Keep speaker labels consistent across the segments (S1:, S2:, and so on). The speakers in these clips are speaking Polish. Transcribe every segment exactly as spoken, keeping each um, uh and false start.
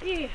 S1: I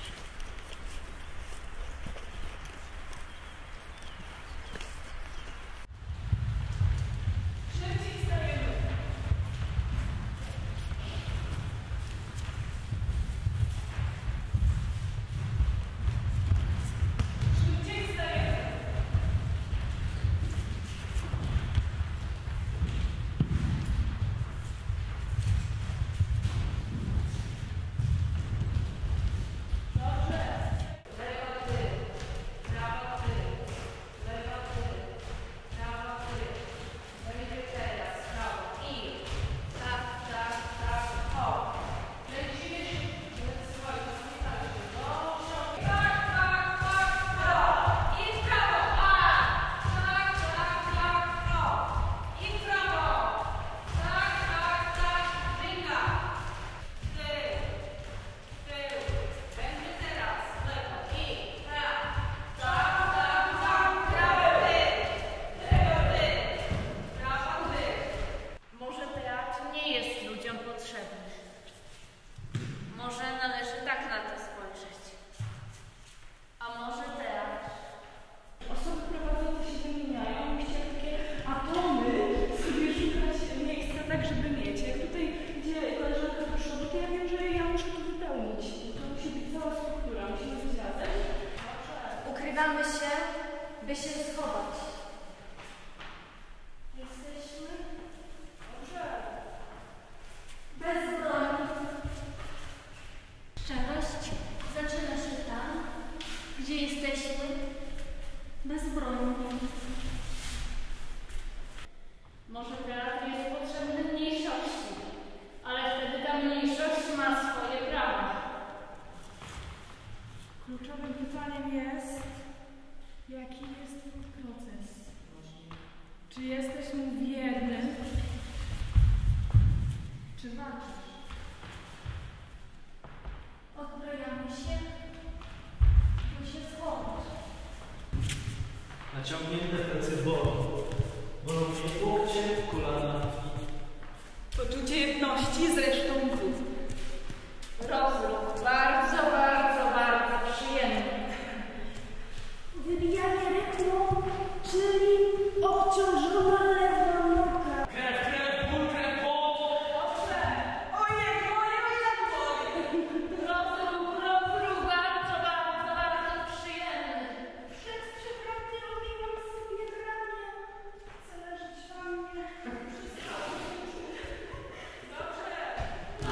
S2: ukrywamy się, by się schować. Jesteśmy bezbronni. Szczerość zaczyna się tam, gdzie jesteśmy bezbronni.
S3: Może teatr jest potrzebny mniejszości, ale wtedy ta mniejszość ma swoje prawa.
S1: kluczowym pytaniem jest, jaki jest twój proces? Czy jesteś mu wierny? Czy walczysz?
S2: Odbrajamy się, by się schować.
S4: Naciągnięte plecy bolą. Bolą mnie łokcie, kolana.
S1: Poczucie jedności z resztą grup.
S3: Rozruch bardzo, bardzo, bardzo przyjemny.
S2: Wybijanie rytmu, czyli obciążona lewa noga.
S4: Krew, krew, ból, krew, pot!
S3: Dobrze. Ojej, ojej, ojej. Rozruch, rozruch bardzo, bardzo, bardzo przyjemny.
S2: Przed przeprawy robiłam sobie ramię. Chcę leżeć w wannie.
S3: Dobrze.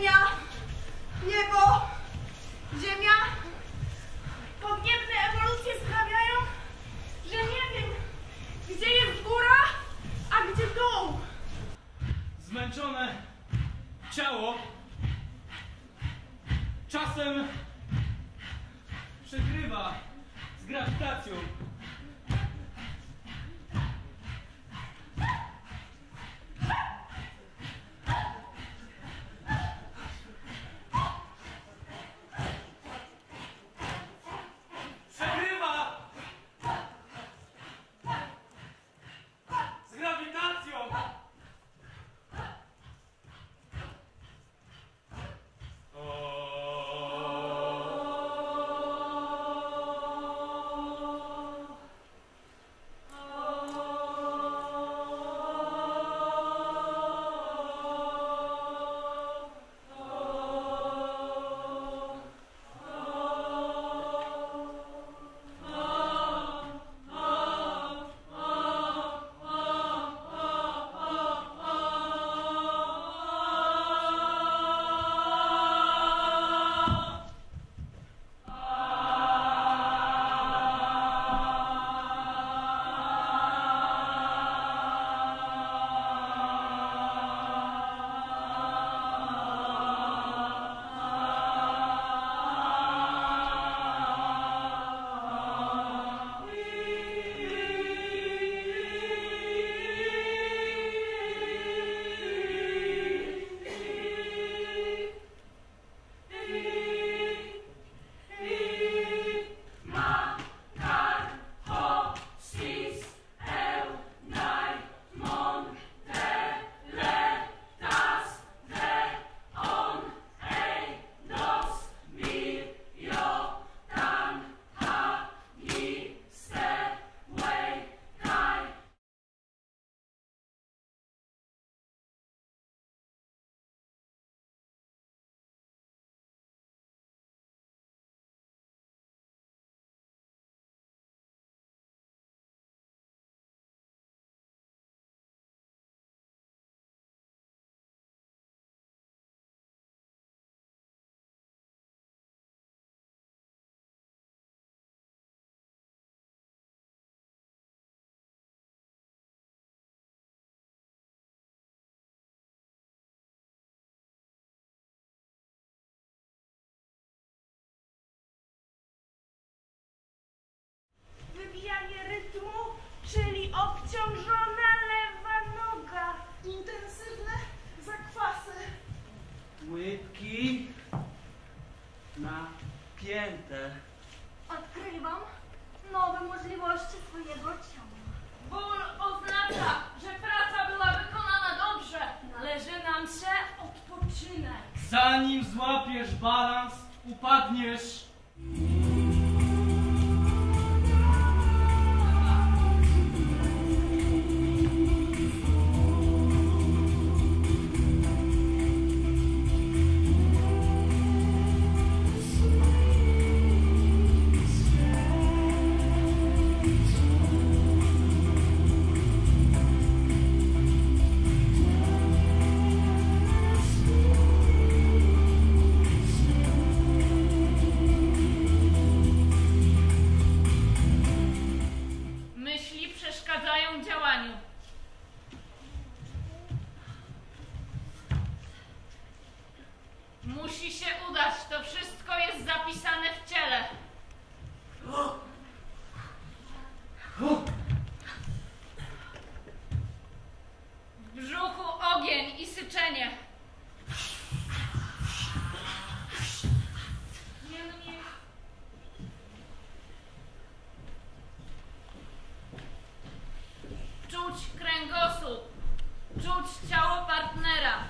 S1: Ziemia, niebo, ziemia. Podniebne ewolucje sprawiają, że nie wiem, gdzie jest góra, a gdzie dół.
S4: Zmęczone ciało czasem przegrywa z grawitacją. Przegrywa z grawitacją.
S1: Wybijanie rytmu, czyli obciążona lewa noga. Intensywne zakwasy.
S4: Łydki napięte.
S2: Odkrywam nowe możliwości swojego ciała.
S3: Ból oznacza, że praca była wykonana dobrze. Należy nam się odpoczynek.
S4: Zanim złapiesz balans, upadniesz.
S3: Myśli przeszkadzają działaniu. Musi się udać. To wszystko jest zapisane w ciele. W brzuchu ogień i syczenie. Niemniej czuć kręgosłup, czuć ciało partnera.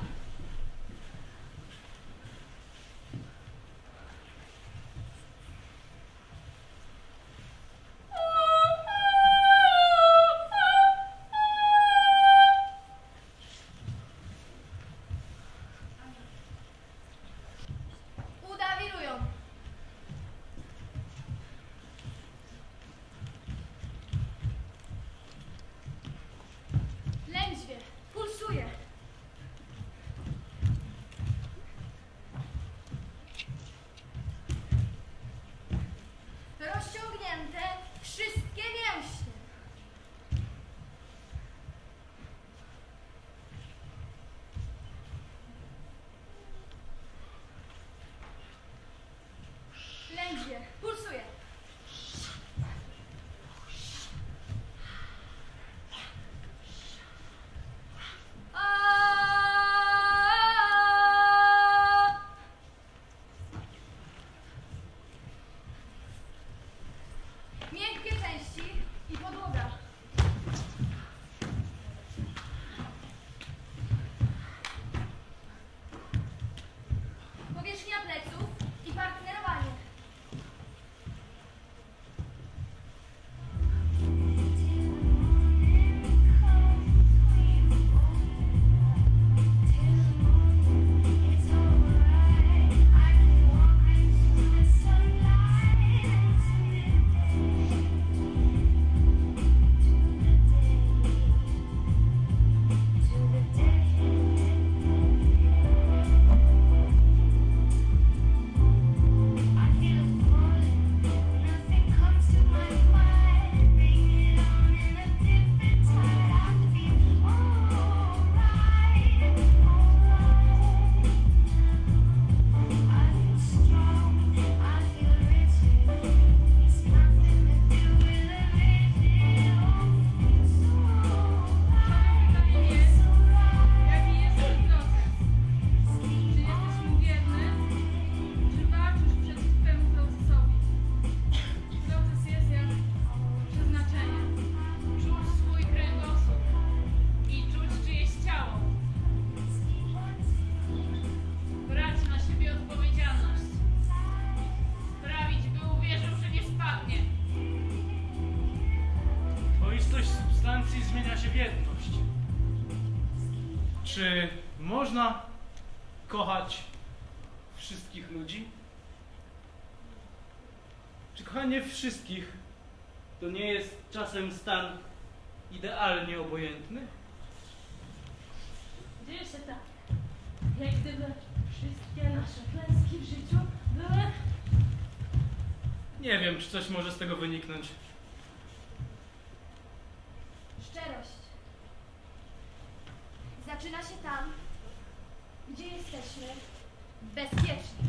S5: Czy można kochać wszystkich ludzi? Czy kochanie wszystkich to nie jest czasem stan idealnie obojętny?
S3: Dzieje się tak, jak gdyby wszystkie nasze klęski w życiu były...
S5: Nie wiem, czy coś może z tego wyniknąć.
S2: Szczerość. Zaczyna się tam, gdzie jesteśmy bezpieczni.